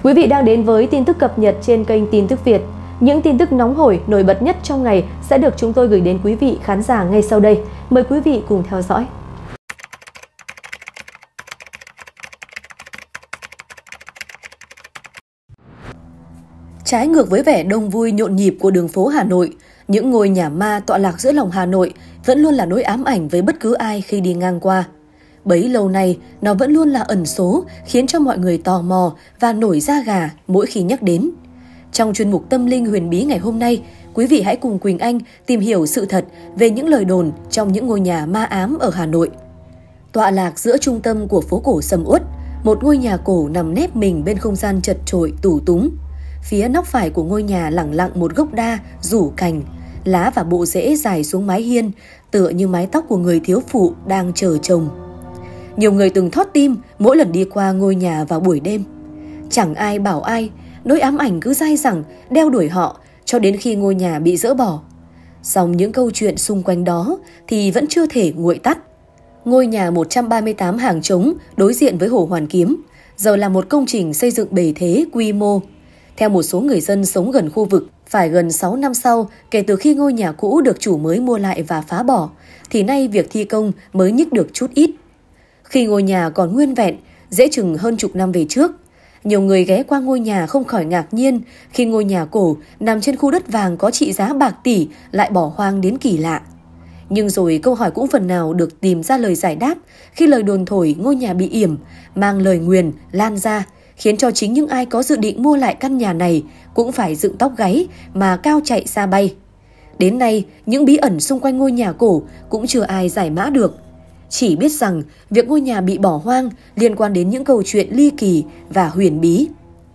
Quý vị đang đến với tin tức cập nhật trên kênh Tin tức Việt. Những tin tức nóng hổi, nổi bật nhất trong ngày sẽ được chúng tôi gửi đến quý vị khán giả ngay sau đây. Mời quý vị cùng theo dõi. Trái ngược với vẻ đông vui nhộn nhịp của đường phố Hà Nội, những ngôi nhà ma tọa lạc giữa lòng Hà Nội vẫn luôn là nỗi ám ảnh với bất cứ ai khi đi ngang qua. Bấy lâu nay, nó vẫn luôn là ẩn số khiến cho mọi người tò mò và nổi da gà mỗi khi nhắc đến. Trong chuyên mục Tâm linh huyền bí ngày hôm nay, quý vị hãy cùng Quỳnh Anh tìm hiểu sự thật về những lời đồn trong những ngôi nhà ma ám ở Hà Nội. Tọa lạc giữa trung tâm của phố cổ sầm uất, một ngôi nhà cổ nằm nép mình bên không gian chật chội tù túng. Phía nóc phải của ngôi nhà lẳng lặng một gốc đa rủ cành, lá và bộ rễ dài xuống mái hiên, tựa như mái tóc của người thiếu phụ đang chờ chồng. Nhiều người từng thót tim mỗi lần đi qua ngôi nhà vào buổi đêm. Chẳng ai bảo ai, nỗi ám ảnh cứ dai dẳng đeo đuổi họ cho đến khi ngôi nhà bị dỡ bỏ. Song những câu chuyện xung quanh đó thì vẫn chưa thể nguội tắt. Ngôi nhà 138 hàng trống đối diện với Hồ Hoàn Kiếm giờ là một công trình xây dựng bề thế quy mô. Theo một số người dân sống gần khu vực, phải gần 6 năm sau kể từ khi ngôi nhà cũ được chủ mới mua lại và phá bỏ, thì nay việc thi công mới nhích được chút ít. Khi ngôi nhà còn nguyên vẹn, dễ chừng hơn chục năm về trước, nhiều người ghé qua ngôi nhà không khỏi ngạc nhiên khi ngôi nhà cổ nằm trên khu đất vàng có trị giá bạc tỷ lại bỏ hoang đến kỳ lạ. Nhưng rồi câu hỏi cũng phần nào được tìm ra lời giải đáp khi lời đồn thổi ngôi nhà bị yểm, mang lời nguyền lan ra, khiến cho chính những ai có dự định mua lại căn nhà này cũng phải dựng tóc gáy mà cao chạy xa bay. Đến nay, những bí ẩn xung quanh ngôi nhà cổ cũng chưa ai giải mã được. Chỉ biết rằng việc ngôi nhà bị bỏ hoang liên quan đến những câu chuyện ly kỳ và huyền bí.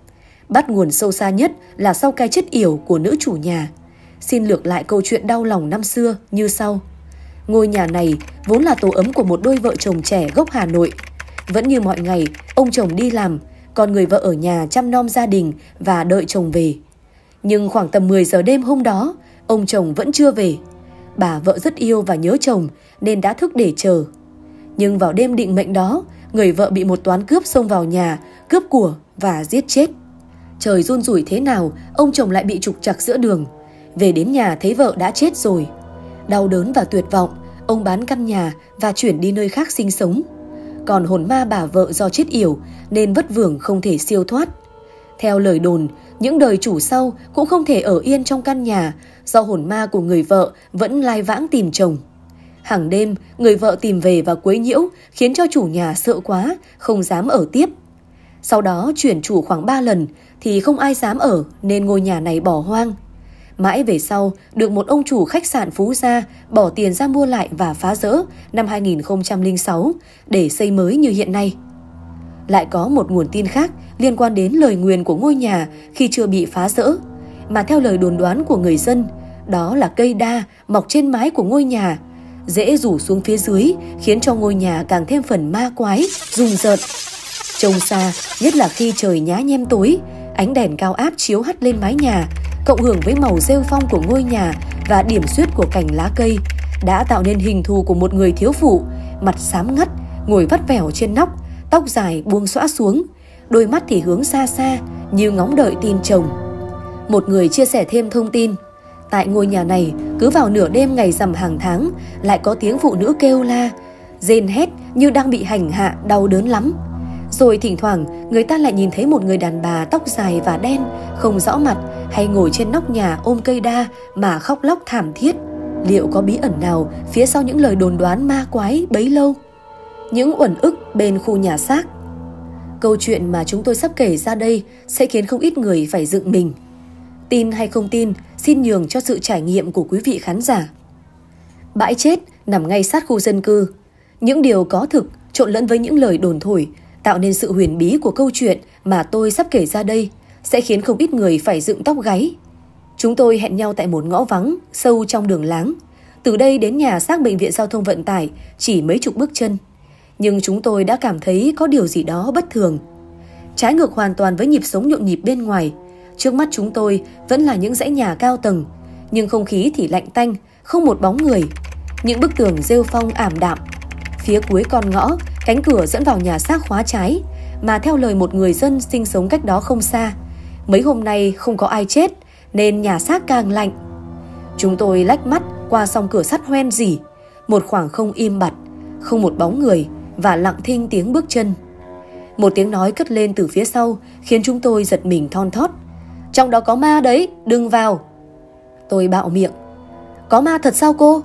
Bắt nguồn sâu xa nhất là sau cái chết yểu của nữ chủ nhà. Xin lược lại câu chuyện đau lòng năm xưa như sau. Ngôi nhà này vốn là tổ ấm của một đôi vợ chồng trẻ gốc Hà Nội. Vẫn như mọi ngày, ông chồng đi làm, còn người vợ ở nhà chăm nom gia đình và đợi chồng về. Nhưng khoảng tầm 10 giờ đêm hôm đó, ông chồng vẫn chưa về. Bà vợ rất yêu và nhớ chồng nên đã thức để chờ. Nhưng vào đêm định mệnh đó, người vợ bị một toán cướp xông vào nhà, cướp của và giết chết. Trời run rủi thế nào, ông chồng lại bị trục trặc giữa đường. Về đến nhà thấy vợ đã chết rồi. Đau đớn và tuyệt vọng, ông bán căn nhà và chuyển đi nơi khác sinh sống. Còn hồn ma bà vợ do chết yểu nên vất vưởng không thể siêu thoát. Theo lời đồn, những đời chủ sau cũng không thể ở yên trong căn nhà do hồn ma của người vợ vẫn lai vãng tìm chồng. Hàng đêm, người vợ tìm về và quấy nhiễu khiến cho chủ nhà sợ quá, không dám ở tiếp. Sau đó chuyển chủ khoảng 3 lần thì không ai dám ở nên ngôi nhà này bỏ hoang. Mãi về sau, được một ông chủ khách sạn Phú Gia bỏ tiền ra mua lại và phá rỡ năm 2006 để xây mới như hiện nay. Lại có một nguồn tin khác liên quan đến lời nguyền của ngôi nhà khi chưa bị phá rỡ, mà theo lời đồn đoán của người dân, đó là cây đa mọc trên mái của ngôi nhà, rễ rủ xuống phía dưới khiến cho ngôi nhà càng thêm phần ma quái, rùng rợn. Trông xa, nhất là khi trời nhá nhem tối, ánh đèn cao áp chiếu hắt lên mái nhà, cộng hưởng với màu rêu phong của ngôi nhà và điểm xuyết của cành lá cây, đã tạo nên hình thù của một người thiếu phụ, mặt xám ngắt, ngồi vắt vẻo trên nóc, tóc dài buông xõa xuống, đôi mắt thì hướng xa xa như ngóng đợi tin chồng. Một người chia sẻ thêm thông tin, tại ngôi nhà này cứ vào nửa đêm ngày rằm hàng tháng lại có tiếng phụ nữ kêu la, rên hét như đang bị hành hạ đau đớn lắm. Rồi thỉnh thoảng người ta lại nhìn thấy một người đàn bà tóc dài và đen, không rõ mặt, hay ngồi trên nóc nhà ôm cây đa mà khóc lóc thảm thiết. Liệu có bí ẩn nào phía sau những lời đồn đoán ma quái bấy lâu? Những uẩn ức bên khu nhà xác. Câu chuyện mà chúng tôi sắp kể ra đây sẽ khiến không ít người phải dựng mình. Tin hay không tin, xin nhường cho sự trải nghiệm của quý vị khán giả. Bãi chết nằm ngay sát khu dân cư. Những điều có thực trộn lẫn với những lời đồn thổi tạo nên sự huyền bí của câu chuyện mà tôi sắp kể ra đây sẽ khiến không ít người phải dựng tóc gáy. Chúng tôi hẹn nhau tại một ngõ vắng, sâu trong đường láng. Từ đây đến nhà xác bệnh viện giao thông vận tải chỉ mấy chục bước chân. Nhưng chúng tôi đã cảm thấy có điều gì đó bất thường. Trái ngược hoàn toàn với nhịp sống nhộn nhịp bên ngoài, trước mắt chúng tôi vẫn là những dãy nhà cao tầng, nhưng không khí thì lạnh tanh, không một bóng người. Những bức tường rêu phong ảm đạm. Phía cuối con ngõ, cánh cửa dẫn vào nhà xác khóa trái, mà theo lời một người dân sinh sống cách đó không xa, mấy hôm nay không có ai chết nên nhà xác càng lạnh. Chúng tôi lách mắt qua song cửa sắt hoen rỉ, một khoảng không im bặt, không một bóng người và lặng thinh tiếng bước chân. Một tiếng nói cất lên từ phía sau khiến chúng tôi giật mình thon thót. Trong đó có ma đấy, đừng vào. Tôi bạo miệng. Có ma thật sao cô?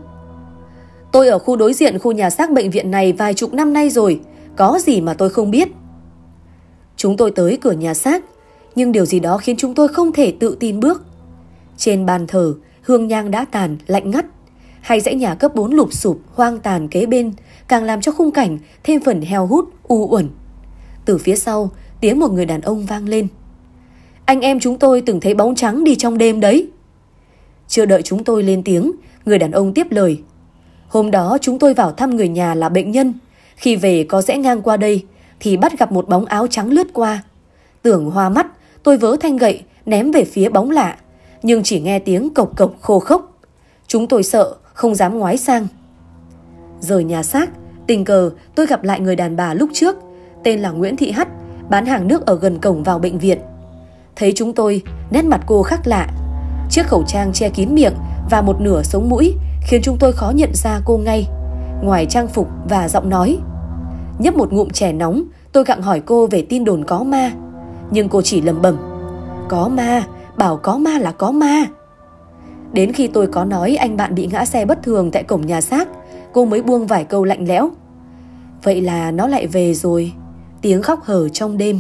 Tôi ở khu đối diện khu nhà xác bệnh viện này vài chục năm nay rồi, có gì mà tôi không biết. Chúng tôi tới cửa nhà xác, nhưng điều gì đó khiến chúng tôi không thể tự tin bước. Trên bàn thờ, hương nhang đã tàn, lạnh ngắt. Hay dãy nhà cấp 4 lụp xụp, hoang tàn kế bên, càng làm cho khung cảnh thêm phần heo hút, u uẩn. Từ phía sau, tiếng một người đàn ông vang lên. Anh em chúng tôi từng thấy bóng trắng đi trong đêm đấy. Chưa đợi chúng tôi lên tiếng, người đàn ông tiếp lời. Hôm đó chúng tôi vào thăm người nhà là bệnh nhân. Khi về có rẽ ngang qua đây, thì bắt gặp một bóng áo trắng lướt qua. Tưởng hoa mắt, tôi vớ thanh gậy, ném về phía bóng lạ. Nhưng chỉ nghe tiếng cộc cộc khô khốc. Chúng tôi sợ, không dám ngoái sang. Rời nhà xác, tình cờ tôi gặp lại người đàn bà lúc trước, tên là Nguyễn Thị Hắt, bán hàng nước ở gần cổng vào bệnh viện. Thấy chúng tôi, nét mặt cô khác lạ. Chiếc khẩu trang che kín miệng và một nửa sống mũi khiến chúng tôi khó nhận ra cô ngay, ngoài trang phục và giọng nói. Nhấp một ngụm chè nóng, tôi gặng hỏi cô về tin đồn có ma. Nhưng cô chỉ lẩm bẩm. Có ma, bảo có ma là có ma. Đến khi tôi có nói anh bạn bị ngã xe bất thường tại cổng nhà xác, cô mới buông vài câu lạnh lẽo. Vậy là nó lại về rồi. Tiếng khóc hở trong đêm.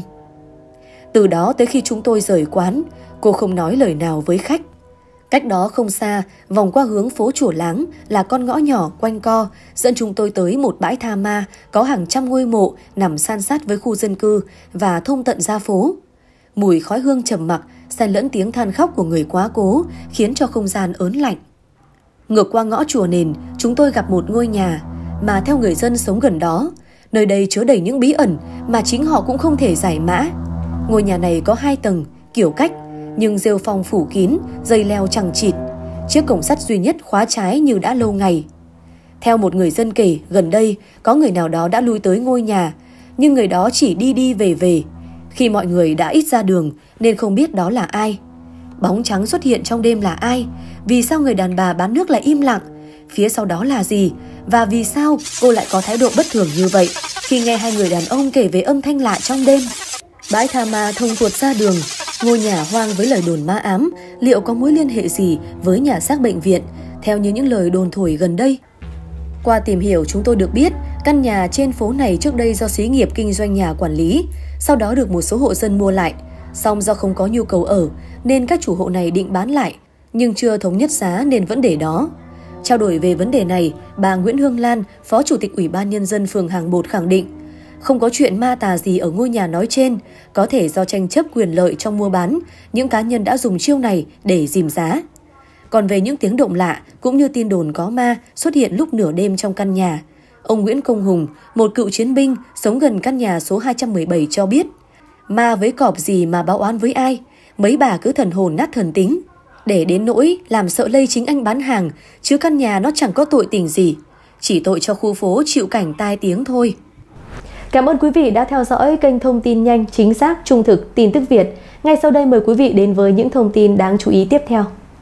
Từ đó tới khi chúng tôi rời quán, cô không nói lời nào với khách. Cách đó không xa, vòng qua hướng phố Chùa Láng là con ngõ nhỏ quanh co dẫn chúng tôi tới một bãi tha ma có hàng trăm ngôi mộ nằm san sát với khu dân cư và thông tận ra phố. Mùi khói hương trầm mặc xen lẫn tiếng than khóc của người quá cố khiến cho không gian ớn lạnh. Ngược qua ngõ chùa Nền, chúng tôi gặp một ngôi nhà mà theo người dân sống gần đó, nơi đây chứa đầy những bí ẩn mà chính họ cũng không thể giải mã. Ngôi nhà này có 2 tầng, kiểu cách, nhưng rêu phong phủ kín, dây leo chằng chịt. Chiếc cổng sắt duy nhất khóa trái như đã lâu ngày. Theo một người dân kể, gần đây có người nào đó đã lui tới ngôi nhà, nhưng người đó chỉ đi đi về về. Khi mọi người đã ít ra đường nên không biết đó là ai. Bóng trắng xuất hiện trong đêm là ai? Vì sao người đàn bà bán nước lại im lặng? Phía sau đó là gì? Và vì sao cô lại có thái độ bất thường như vậy khi nghe hai người đàn ông kể về âm thanh lạ trong đêm? Bãi tha ma thông tuột ra đường, ngôi nhà hoang với lời đồn ma ám, liệu có mối liên hệ gì với nhà xác bệnh viện, theo như những lời đồn thổi gần đây? Qua tìm hiểu chúng tôi được biết, căn nhà trên phố này trước đây do xí nghiệp kinh doanh nhà quản lý, sau đó được một số hộ dân mua lại. Song do không có nhu cầu ở, nên các chủ hộ này định bán lại, nhưng chưa thống nhất giá nên vẫn để đó. Trao đổi về vấn đề này, bà Nguyễn Hương Lan, Phó Chủ tịch Ủy ban Nhân dân phường Hàng Bột khẳng định, không có chuyện ma tà gì ở ngôi nhà nói trên, có thể do tranh chấp quyền lợi trong mua bán, những cá nhân đã dùng chiêu này để dìm giá. Còn về những tiếng động lạ cũng như tin đồn có ma xuất hiện lúc nửa đêm trong căn nhà, ông Nguyễn Công Hùng, một cựu chiến binh sống gần căn nhà số 217 cho biết, ma với cọp gì mà báo oán với ai, mấy bà cứ thần hồn nát thần tính, để đến nỗi làm sợ lây chính anh bán hàng, chứ căn nhà nó chẳng có tội tình gì, chỉ tội cho khu phố chịu cảnh tai tiếng thôi. Cảm ơn quý vị đã theo dõi kênh thông tin nhanh, chính xác, trung thực, tin tức Việt. Ngay sau đây mời quý vị đến với những thông tin đáng chú ý tiếp theo.